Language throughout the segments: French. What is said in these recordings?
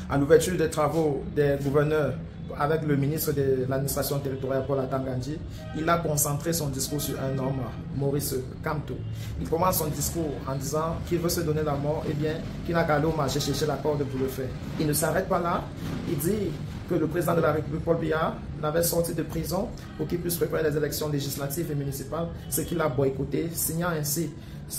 À l'ouverture des travaux des gouverneurs avec le ministre de l'administration territoriale Paul Atanga Nji, il a concentré son discours sur un homme, Maurice Kamto. Il commence son discours en disant qu'il veut se donner la mort, et bien qu'il n'a qu'à aller au marché chercher la corde pour le faire. Il ne s'arrête pas là, il dit que le président de la République, Paul Biya, l'avait sorti de prison pour qu'il puisse préparer les élections législatives et municipales, ce qu'il a boycotté, signant ainsi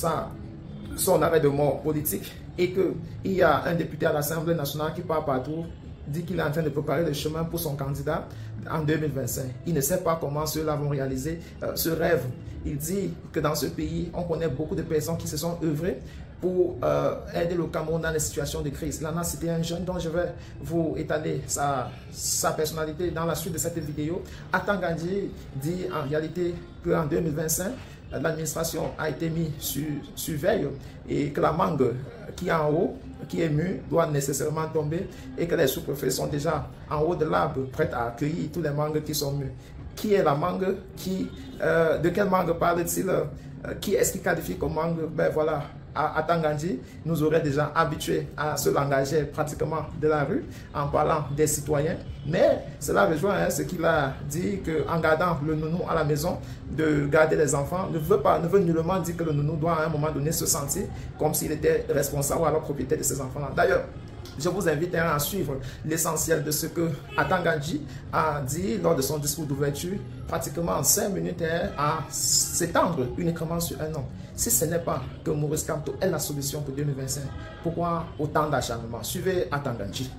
son arrêt de mort politique, et qu'il y a un député à l'Assemblée nationale qui part partout, dit qu'il est en train de préparer le chemin pour son candidat en 2025. Il ne sait pas comment ceux-là vont réaliser ce rêve. Il dit que dans ce pays, on connaît beaucoup de personnes qui se sont œuvrées pour aider le Cameroun dans les situations de crise. Là, c'était un jeune dont je vais vous étaler sa personnalité dans la suite de cette vidéo. Atanga Nji dit en réalité qu'en 2025, l'administration a été mise sur veille et que la mangue qui est en haut, qui est mûre, doit nécessairement tomber et que les sous-préfets sont déjà en haut de l'arbre, prêts à accueillir tous les mangues qui sont mûres. Qui est la mangue? De quelle mangue parle-t-il? Qui est-ce qui qualifie comme mangue? Ben voilà, Atanga Nji nous aurait déjà habitués à se langager pratiquement de la rue en parlant des citoyens. Mais cela rejoint ce qu'il a dit qu'en gardant le nounou à la maison, de garder les enfants, ne veut nullement dire que le nounou doit à un moment donné se sentir comme s'il était responsable ou alors propriétaire de ses enfants-là. D'ailleurs, je vous invite à suivre l'essentiel de ce que Atanga Nji a dit lors de son discours d'ouverture, pratiquement en 5 minutes, à s'étendre uniquement sur un homme. Si ce n'est pas que Maurice Kamto est la solution pour 2025, pourquoi autant d'acharnement? Suivez Atanga Nji.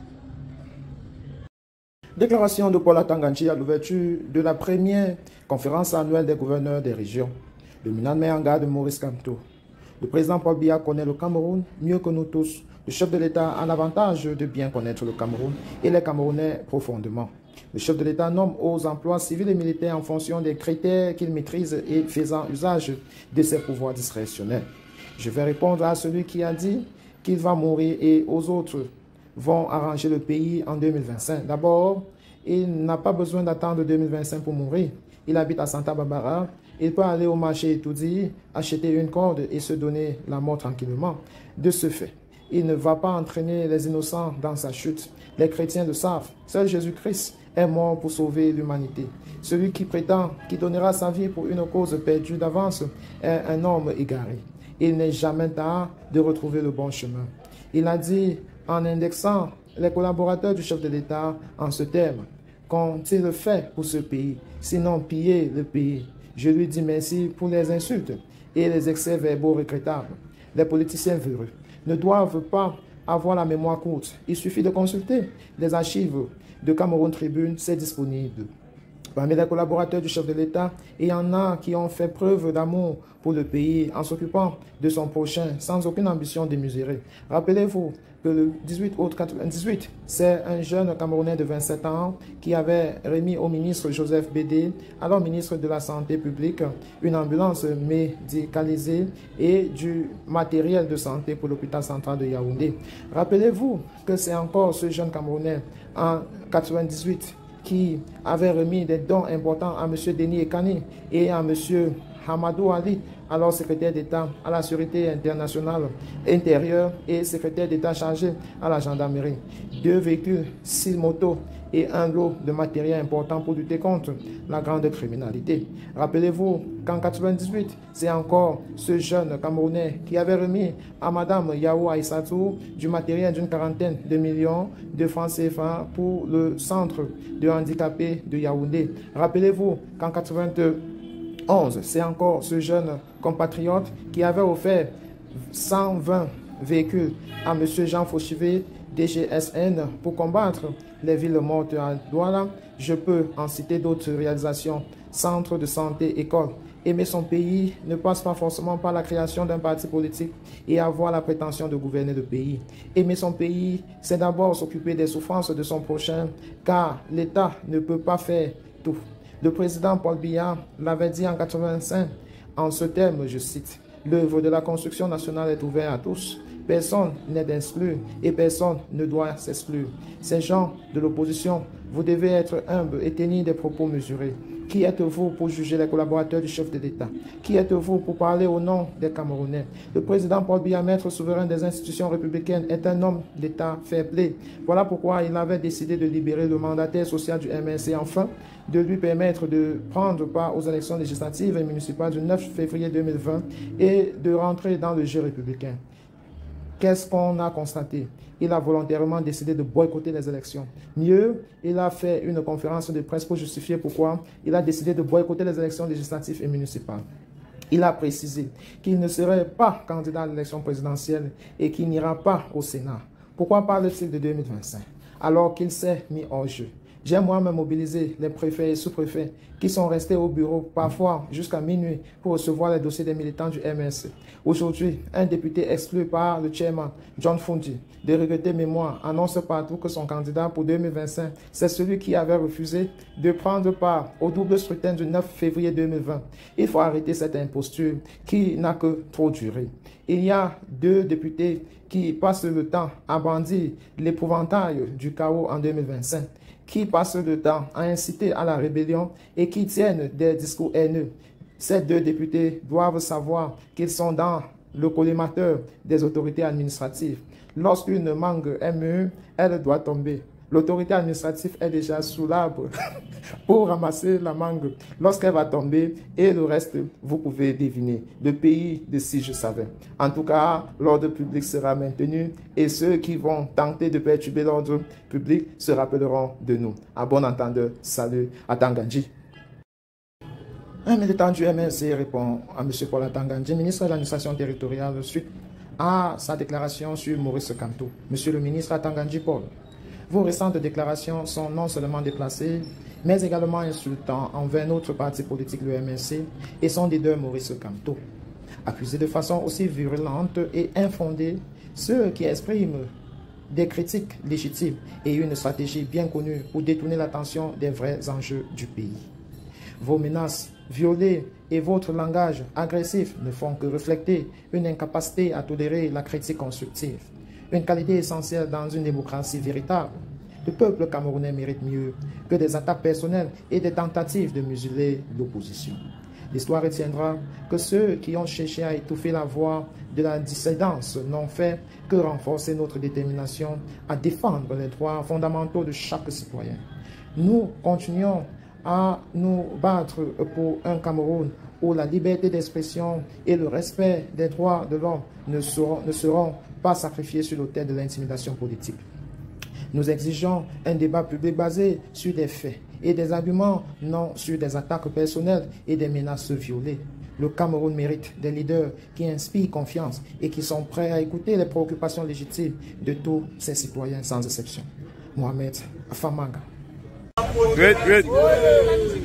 Déclaration de Paul Atanga Nji à l'ouverture de la première conférence annuelle des gouverneurs des régions. Le Minane en garde de Maurice Kamto. Le président Paul Biya connaît le Cameroun mieux que nous tous. Le chef de l'État a l'avantage de bien connaître le Cameroun et les Camerounais profondément. Le chef de l'État nomme aux emplois civils et militaires en fonction des critères qu'il maîtrise et faisant usage de ses pouvoirs discrétionnels. Je vais répondre à celui qui a dit qu'il va mourir et aux autres vont arranger le pays en 2025. D'abord, il n'a pas besoin d'attendre 2025 pour mourir. Il habite à Santa Barbara. Il peut aller au marché étudier, acheter une corde et se donner la mort tranquillement. De ce fait, il ne va pas entraîner les innocents dans sa chute. Les chrétiens le savent. Seul Jésus-Christ est mort pour sauver l'humanité. Celui qui prétend qu'il donnera sa vie pour une cause perdue d'avance est un homme égaré. Il n'est jamais tard de retrouver le bon chemin. Il a dit en indexant les collaborateurs du chef de l'État en ce terme: qu'ont-ils fait pour ce pays, sinon piller le pays? Je lui dis merci pour les insultes et les excès verbaux regrettables. Les politiciens véreux ne doivent pas avoir la mémoire courte. Il suffit de consulter les archives de Cameroun Tribune, c'est disponible. Parmi les collaborateurs du chef de l'État, il y en a qui ont fait preuve d'amour pour le pays en s'occupant de son prochain sans aucune ambition démesurée. Rappelez-vous que le 18 août 1998, c'est un jeune Camerounais de 27 ans qui avait remis au ministre Joseph Bédé, alors ministre de la Santé publique, une ambulance médicalisée et du matériel de santé pour l'hôpital central de Yaoundé. Rappelez-vous que c'est encore ce jeune Camerounais en 1998 qui avait remis des dons importants à M. Denis Ekani et à M. Hamadou Ali, alors secrétaire d'État à la sécurité internationale intérieure et secrétaire d'État chargé à la gendarmerie. 2 véhicules, 6 motos et un lot de matériel important pour lutter contre la grande criminalité. Rappelez-vous qu'en 1998, c'est encore ce jeune Camerounais qui avait remis à Mme Yao Aïssatou du matériel d'une 40aine de millions de francs CFA pour le centre de handicapés de Yaoundé. Rappelez-vous qu'en 1991, c'est encore ce jeune compatriote qui avait offert 120 véhicules à M. Jean Fauchivé, DGSN, pour combattre les villes mortes à Douala. Je peux en citer d'autres réalisations: centres de santé, écoles. Aimer son pays ne passe pas forcément par la création d'un parti politique et avoir la prétention de gouverner le pays. Aimer son pays, c'est d'abord s'occuper des souffrances de son prochain, car l'État ne peut pas faire tout. Le président Paul Biya l'avait dit en 1985, en ce terme, je cite: « L'œuvre de la construction nationale est ouverte à tous. Personne n'est exclu et personne ne doit s'exclure. Ces gens de l'opposition, vous devez être humbles et tenir des propos mesurés. Qui êtes-vous pour juger les collaborateurs du chef de l'État? Qui êtes-vous pour parler au nom des Camerounais? Le président Paul Biya, maître souverain des institutions républicaines, est un homme d'État fair play. Voilà pourquoi il avait décidé de libérer le mandataire social du MNC, enfin de lui permettre de prendre part aux élections législatives et municipales du 9 février 2020 et de rentrer dans le jeu républicain. Qu'est-ce qu'on a constaté? Il a volontairement décidé de boycotter les élections. Mieux, il a fait une conférence de presse pour justifier pourquoi il a décidé de boycotter les élections législatives et municipales. Il a précisé qu'il ne serait pas candidat à l'élection présidentielle et qu'il n'ira pas au Sénat. Pourquoi parle-t-il de 2025 alors qu'il s'est mis hors jeu? J'ai moi-même mobilisé les préfets et sous-préfets qui sont restés au bureau parfois jusqu'à minuit pour recevoir les dossiers des militants du MNC. Aujourd'hui, un député exclu par le chairman John Fundi de regretter mémoire annonce partout que son candidat pour 2025, c'est celui qui avait refusé de prendre part au double scrutin du 9 février 2020. Il faut arrêter cette imposture qui n'a que trop duré. Il y a 2 députés qui passent le temps à brandir l'épouvantail du chaos en 2025. Qui passent le temps à inciter à la rébellion et qui tiennent des discours haineux. Ces 2 députés doivent savoir qu'ils sont dans le collimateur des autorités administratives. Lorsqu'une mangue est mûre, elle doit tomber. L'autorité administrative est déjà sous l'arbre pour ramasser la mangue lorsqu'elle va tomber et le reste, vous pouvez deviner. Le pays de si je savais. En tout cas, l'ordre public sera maintenu et ceux qui vont tenter de perturber l'ordre public se rappelleront de nous. À bon entendeur, salut à Tangandji. Un militant du MNC répond à M. Paul Atangandji, ministre de l'administration territoriale, suite à sa déclaration sur Maurice Kamto. Monsieur le ministre Atangandji Paul, vos récentes déclarations sont non seulement déplacées, mais également insultantes envers notre parti politique, le MNC, et son leader Maurice Kamto. Accusés de façon aussi virulente et infondée, ceux qui expriment des critiques légitimes et une stratégie bien connue pour détourner l'attention des vrais enjeux du pays. Vos menaces violées et votre langage agressif ne font que refléter une incapacité à tolérer la critique constructive. Une qualité essentielle dans une démocratie véritable. Le peuple camerounais mérite mieux que des attaques personnelles et des tentatives de museler l'opposition. L'histoire retiendra que ceux qui ont cherché à étouffer la voix de la dissidence n'ont fait que renforcer notre détermination à défendre les droits fondamentaux de chaque citoyen. Nous continuons à nous battre pour un Cameroun où la liberté d'expression et le respect des droits de l'homme ne seront pas sacrifiés sur l'autel de l'intimidation politique. Nous exigeons un débat public basé sur des faits et des arguments, non sur des attaques personnelles et des menaces violées. Le Cameroun mérite des leaders qui inspirent confiance et qui sont prêts à écouter les préoccupations légitimes de tous ses citoyens sans exception. Mohamed Famaga. Great.